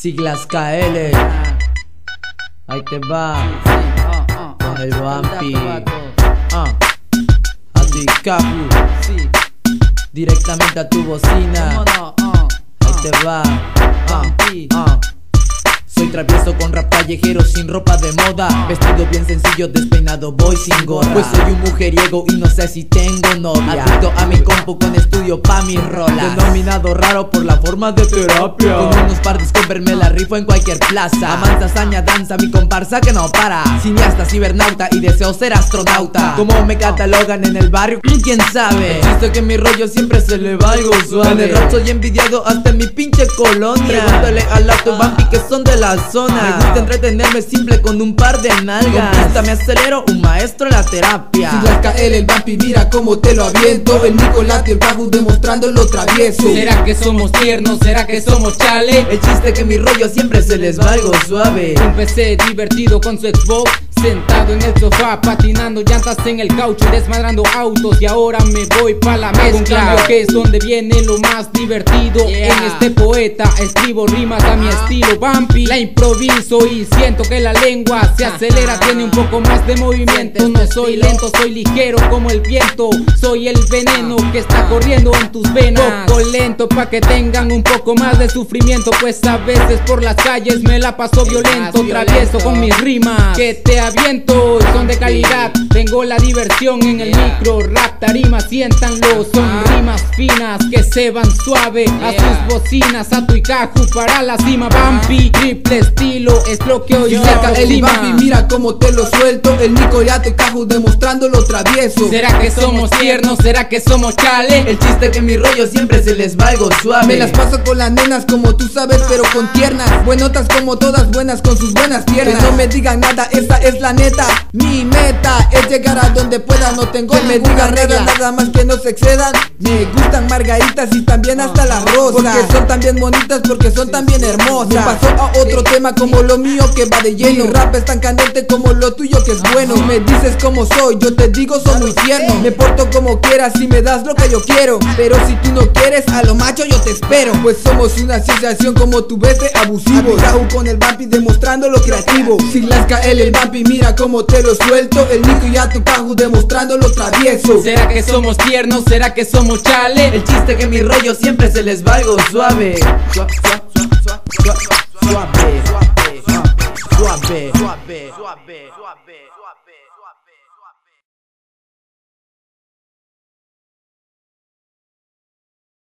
Siglas KL. Ahí te va. Con el Vampi. A ti Capu. Directamente a tu bocina. Ahí te va. Soy travieso con rap callejero sin ropa de moda, vestido bien sencillo, despeinado, voy sin gorra. Pues soy un mujeriego y no sé si tengo novia. Adicto a mi compu con estudio pa' mis rolas. Denominado raro por la forma de terapia. Con unos partes con verme la rifo en cualquier plaza. Avanza, hazaña, danza, mi comparsa que no para. Cineasta, cibernauta y deseo ser astronauta. Como me catalogan en el barrio, quién sabe. Visto que mi rollo siempre se le va algo suave. En el rap soy envidiado hasta en mi pinche colonia. Pregúntale al auto Vampi que son de la zona. Me gusta entretenerme simple con un par de nalgas. Con pista me acelero, un maestro en la terapia. Siglas KL, el Vampi, mira cómo te lo aviento. El Nicolás y el Cabu demostrando lo travieso. ¿Será que somos tiernos? ¿Será que somos chale? El chiste que mi rollo siempre se les va algo suave. Un PC divertido con su Xbox, sentado en el sofá, patinando llantas en el caucho y desmadrando autos. Y ahora me voy pa' la mezcla, un cambio que es donde viene lo más divertido. En este poeta escribo rimas a mi estilo Vampi. La improviso y siento que la lengua se acelera, tiene un poco más de movimiento. No soy lento, soy ligero como el viento. Soy el veneno que está corriendo en tus venas. Poco lento pa' que tengan un poco más de sufrimiento, pues a veces por las calles me la paso violento. Travieso con mis rimas que te aviento y son de calidad. Tengo la diversión en el micro, rap, tarima, siéntanlo. Son rimas finas que se van suave a sus bocinas, a tu Ikaku para la cima. Vampi, triple estilo, es lo que hoy saca el Vampi, mira cómo te lo suelto. El Nicolás y el Cabu demostrando lo travieso. ¿Será que somos tiernos? ¿Será que somos chale? El chiste que mi rollo siempre se les va algo suave. Me las paso con las nenas como tú sabes, pero con tiernas. Buenotas como todas, buenas con sus buenas piernas. Que no me digan nada, esa es la neta. Mi meta es llegar a donde pueda, no tengo que me digan nada más que no se excedan. Me gustan margaritas y también hasta las rosas, porque son también bonitas, porque son también hermosas. Me pasó a otro tema como lo mío que va de lleno. Mi rap es tan candente como lo tuyo que es bueno. Si me dices cómo soy, yo te digo soy muy tierno. Me porto como quieras si me das lo que yo quiero, pero si tú no quieres a lo macho yo te espero. Pues somos una asociación como tu ves de abusivos. Raúl con el Vampi demostrando lo creativo. Siglas KL, el Vampi, mira cómo te lo suelto. El Nico y a tu Cabu demostrando lo travieso. ¿Será que somos tiernos? ¿Será que somos chale? El chiste que mi rollo siempre se les va algo suave. Suave, suave, suave, suave.